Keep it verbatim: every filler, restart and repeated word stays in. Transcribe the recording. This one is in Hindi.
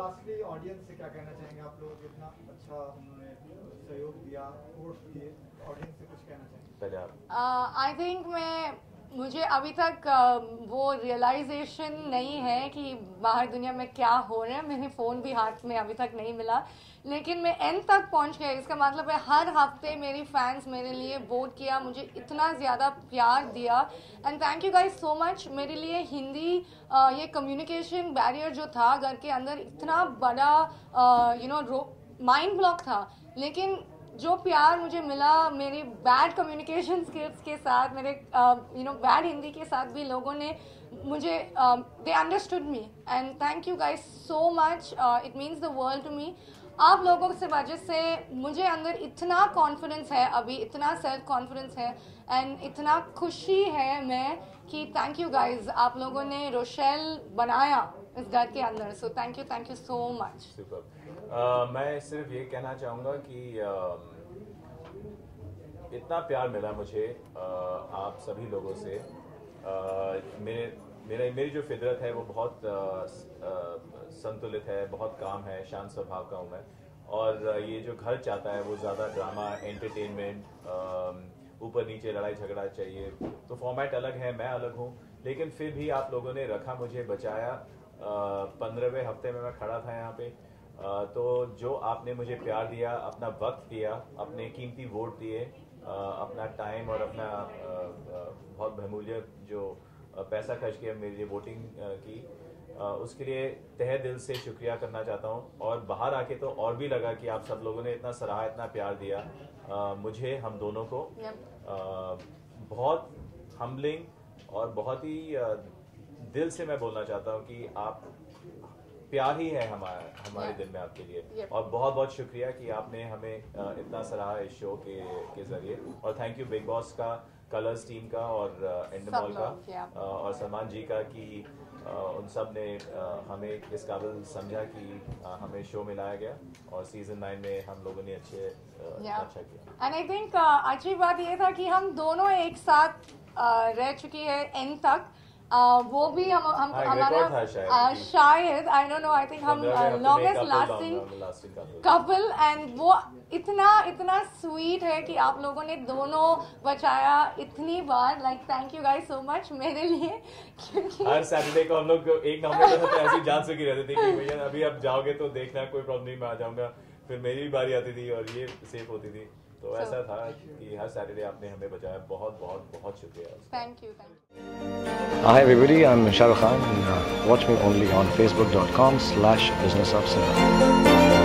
लास्टली ऑडियंस से क्या कहना चाहेंगे आप लोग, इतना अच्छा उन्होंने सहयोग दिया, वोट दिए, ऑडियंस से कुछ कहना चाहेंगे? पहले आप। आई थिंक मैं मुझे अभी तक uh, वो रियलाइजेशन नहीं है कि बाहर दुनिया में क्या हो रहा है। मेरे फ़ोन भी हाथ में अभी तक नहीं मिला, लेकिन मैं एंड तक पहुंच गया। इसका मतलब है हर हफ्ते मेरी फैंस मेरे लिए वोट किया, मुझे इतना ज़्यादा प्यार दिया, and thank you guys so much. मेरे लिए हिंदी uh, ये कम्युनिकेशन बैरियर जो था घर के अंदर, इतना बड़ा यू नो माइंड ब्लॉक था, लेकिन जो प्यार मुझे मिला मेरी बैड कम्युनिकेशन स्किल्स के साथ, मेरे यू नो बैड हिंदी के साथ भी लोगों ने मुझे दे understood me, and thank you guys so much. It means the world to me. आप लोगों से वजह से मुझे अंदर इतना कॉन्फिडेंस है, अभी इतना सेल्फ कॉन्फिडेंस है, एंड इतना खुशी है मैं कि थैंक यू गाइज, आप लोगों ने रोशेल बनाया इस घर के अंदर। So thank you, thank you so much. मैं सिर्फ ये कहना चाहूँगा कि uh, इतना प्यार मिला मुझे uh, आप सभी लोगों से। uh, मेरे मेरा मेरी जो फितरत है वो बहुत uh, uh, संतुलित है, बहुत काम है, शांत स्वभाव का हूँ मैं, और uh, ये जो घर चाहता है वो ज़्यादा ड्रामा, एंटरटेनमेंट, uh, ऊपर नीचे लड़ाई झगड़ा चाहिए, तो फॉर्मेट अलग है, मैं अलग हूँ, लेकिन फिर भी आप लोगों ने रखा, मुझे बचाया। पंद्रहवें हफ्ते में मैं खड़ा था यहाँ पे, uh, तो जो आपने मुझे प्यार दिया, अपना वक्त दिया, अपने कीमती वोट दिए, uh, अपना टाइम और अपना uh, uh, बहुत बहुमूल्य जो uh, पैसा खर्च किया मेरे लिए वोटिंग uh, की, uh, उसके लिए तहे दिल से शुक्रिया करना चाहता हूँ। और बाहर आके तो और भी लगा कि आप सब लोगों ने इतना सराहा, इतना प्यार दिया uh, मुझे, हम दोनों को। uh, बहुत हम्बलिंग और बहुत ही uh, दिल से मैं बोलना चाहता हूँ कि आप प्यार ही है हमारे हमारे दिल में आपके लिए, और बहुत बहुत शुक्रिया कि आपने हमें इतना सराहा इस शो के के जरिए। और थैंक यू बिग बॉस का, कलर्स टीम का, और एंडमॉल का, और सलमान जी का, कि उन सब ने हमें इस काबिल समझा कि हमें शो में लाया गया, और सीजन नाइन में हम लोगों ने अच्छे अच्छा किया। एंड आई थिंक अच्छी बात ये था कि हम दोनों एक साथ uh, रह चुकी है एंड तक। Uh, वो भी हम हम हमारा शायद I don't know, I think हम लॉन्गेस्ट लास्टिंग कपल, एंड वो इतना इतना स्वीट है कि आप लोगों ने दोनों बचाया इतनी बार। Like thank you guys so much मेरे लिए, क्योंकि हर सैटरडे को हम लोग एक नंबर पे तो ऐसी जान चुकी रहती थी कि भैया अभी आप जाओगे तो देखना, कोई प्रॉब्लम नहीं, मैं आ जाऊंगा। फिर मेरी भी बारी आती थी और ये सेफ होती थी, तो so, ऐसा था कि हर सैटरडे आपने हमें बचाया। बहुत बहुत बहुत शुक्रिया। Thank you, thank you. Hi everybody, I'm Shah Rukh Khan, and uh, watch me only on facebook dot com slash business of cinema.